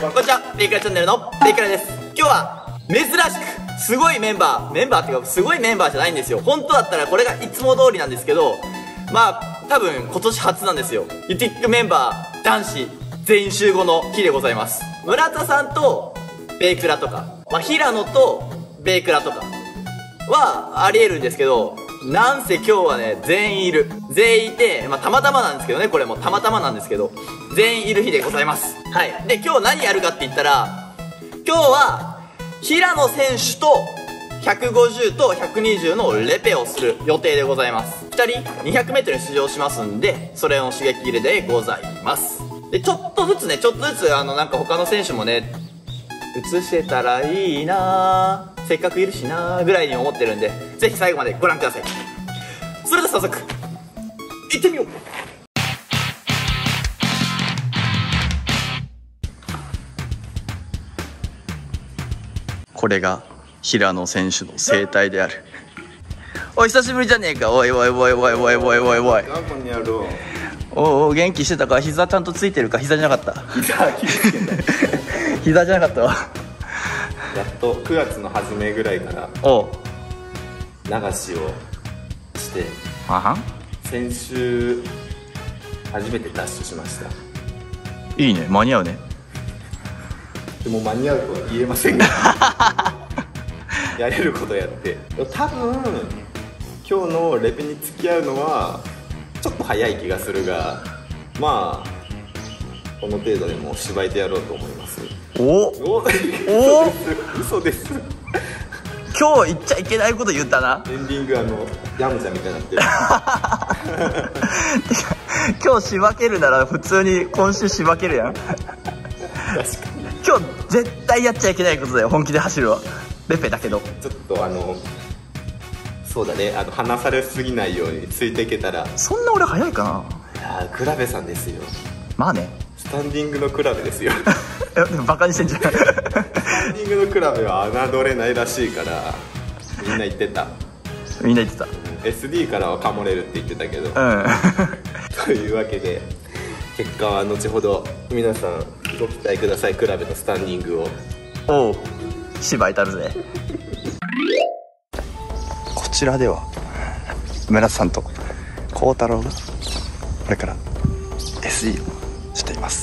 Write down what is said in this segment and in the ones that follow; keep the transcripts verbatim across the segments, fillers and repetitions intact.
こんにちは、ベイクラチャンネルのベイクラです。今日は珍しくすごいメンバーメンバーっていうかすごいメンバーじゃないんですよ。本当だったらこれがいつも通りなんですけど、まあ多分今年初なんですよ。ユティックメンバー男子全員集合の日でございます。村田さんとベイクラとか、まあ、平野とベイクラとかはありえるんですけど、なんせ今日はね全員いる全員いて、まあ、たまたまなんですけどね、これもたまたまなんですけど全員いる日でございます。はい。で今日何やるかって言ったら、今日は平野選手とひゃくごじゅうとひゃくにじゅうのレペをする予定でございます。ふたり にひゃくメートル に出場しますんで、それの刺激入れでございます。でちょっとずつねちょっとずつあのなんか他の選手もね映せたらいいなー、せっかくいるしなーぐらいに思ってるんで、ぜひ最後までご覧ください。それでは早速行ってみよう。これが平野選手の生態である。おい久しぶりじゃねえか。おいおいおいおいおいおいおいおいおお、元気してたか。膝ちゃんとついてるか。膝じゃなかった。膝膝じゃなかったわ。 やっとくがつの初めぐらいからお流しをしてはは先週初めてダッシュしました。 いいね、間に合うね。 でも間に合うとは言えませんがやれることやって、多分今日のレペに付き合うのはちょっと早い気がするが、まあこの程度でも芝居でやろうと思います。 おおお嘘です今日言っちゃいけないこと言ったな。 エンディングあのヤムチャみたいになってる今日しばけるなら普通に今週しばけるやん。 確かに今日絶対やっちゃいけないことだよ。本気で走るわ。レペだけどちょっとあのそうだね、あの離されすぎないようについていけたら。 そんな俺早いかな。 いやークラベさんですよ。 まあね、 スタンディングのクラベですよでもバカにしてんじゃんスタンディングのクラベは侮れないらしいからみんな言ってた。 みんな言ってた。 エスディー からはかもれるって言ってたけど、 うんというわけで結果は後ほど皆さんご期待ください。クラベのスタンディングを。 おう芝居たるぜ。こちらでは村田さんと幸太郎がこれから エスイー をしています。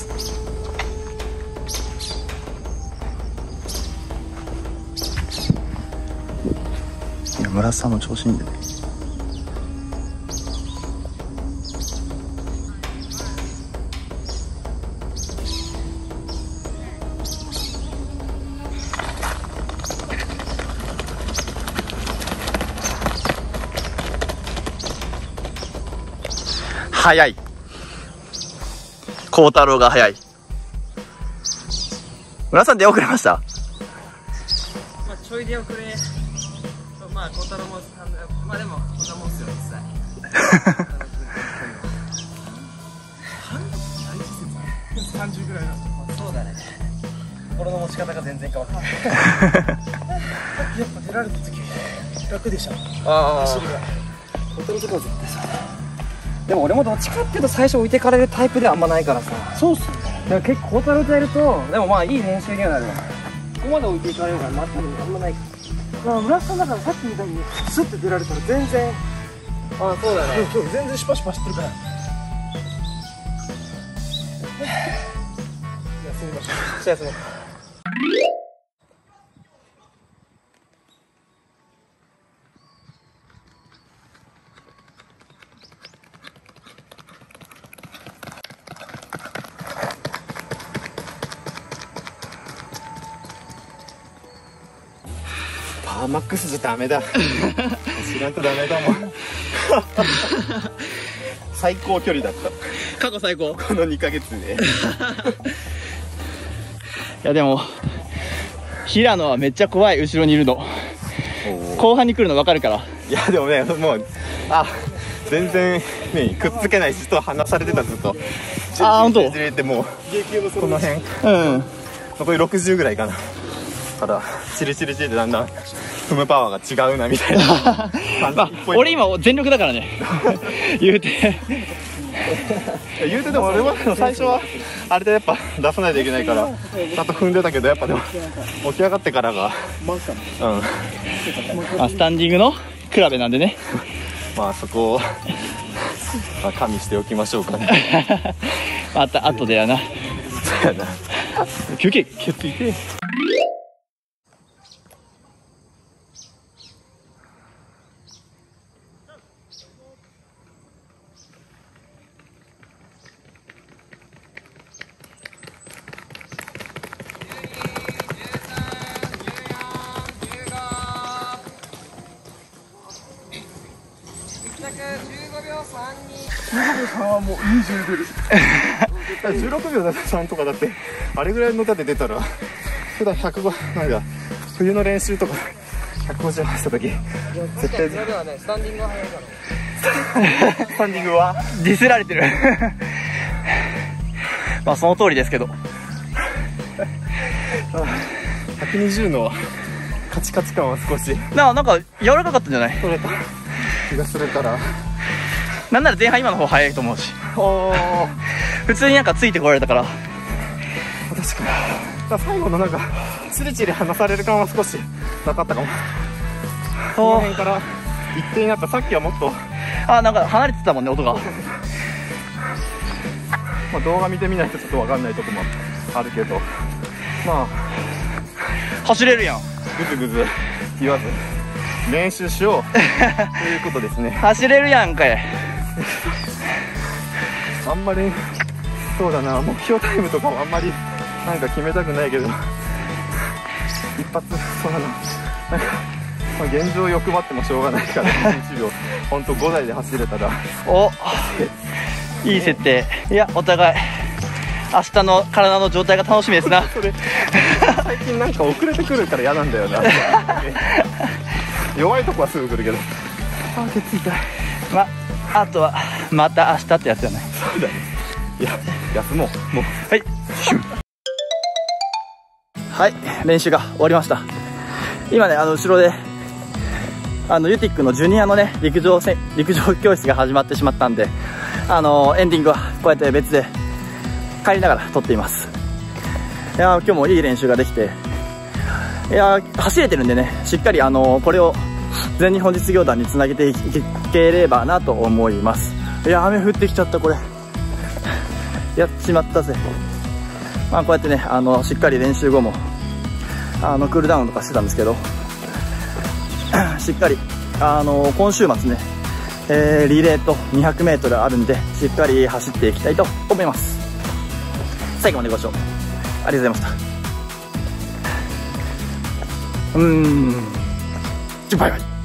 いや村田さんも調子いいんでね。早い。幸太郎が早い。村さん出遅れました。 まあちょい出遅れ。まあ幸太郎もまあでもこんなもんっすよ実際。さんじゅうぐらいな。そうだね。心の持ち方が全然変わった。やっぱ出られた時楽でした。ああ。走りが。幸太郎とかは絶対そうだ。でも俺もどっちかっていうと最初置いてかれるタイプではあんまないからさ。そうっすね。だから結構幸太郎とやるとでもまあいい練習にはなるわ。ここまで置いていかれるからまあ多分あんまないから。まあ村田さんだからさっきみたいにスッて出られたら全然。ああそうだね。今日全然シュパシュパ走ってるから。休みましょう。じゃあ休もう。パーマックスじゃダメだ。走らんとダメだもん。最高距離だった。 過去最高。 このにかげつで。 いやでも平野はめっちゃ怖い。後ろにいるの後半に来るの分かるから。 いやでもねもうあ全然ねくっつけないしと離されてたずっと。 あー本当。 ってもうこの辺うん残りろくじゅうぐらいかな。からチリチリチリってだんだん踏むパワーが違うなみたいなまあ、俺今全力だからね言うて言うてでも俺は最初はあれでやっぱ出さないといけないからちゃんと踏んでたけど、やっぱでも起き上がってからがうん、 まあ、スタンディングの比べなんでねまあそこをまあ加味しておきましょうかねまた後でやなそうやな休憩ケツいてはもうにじゅう出るじゅうろくびょうさんとかだってあれぐらいの歌で出たら普段ひゃくごなんか冬の練習とかひゃくごじゅう走った時絶対それはねスタンディングは速いからスタンディングはディスられてるまあその通りですけどひゃくにじゅうのカチカチ感は少しななんか柔らかかったんじゃない？ 取れた気がするから、 なんなら前半今の方早いと思うしおー普通になんかついてこられたから確かにだ最後のなんかチリチリ離される感は少しなかったかも。この辺から一定になった。さっきはもっとあなんか離れてたもんね音がまあ動画見てみないとちょっと分かんないとこもあるけど、まあ走れるやんぐずぐず言わず練習しようということですね。 走れるやんかいあんまりそうだな、目標タイムとかもあんまりなんか決めたくないけど一発そうだな、なんか、まあ、現状欲張ってもしょうがないからいちびょうほんとごだいで走れたらおいい設定。いやお互い明日の体の状態が楽しみですなそれ最近なんか遅れてくるから嫌なんだよな弱いとこはすぐ来るけどあーケツ痛い。 まあとはまた明日ってやつよね。 そうだね。いや休もうもうはいはい練習が終わりました。今ねあの後ろであのユティックのジュニアのね陸上せ陸上教室が始まってしまったんで、あのエンディングはこうやって別で帰りながら撮っています。いや今日もいい練習ができて、いや走れてるんでね、しっかりあのこれを全日本実業団につなげていければなと思います。いや雨降ってきちゃった。これやっちまったぜ。まあこうやってねあのしっかり練習後もあのクールダウンとかしてたんですけどしっかりあの今週末ね、えー、リレーと にひゃくメートル あるんでしっかり走っていきたいと思います。最後までご視聴ありがとうございました。うーんバイバイ。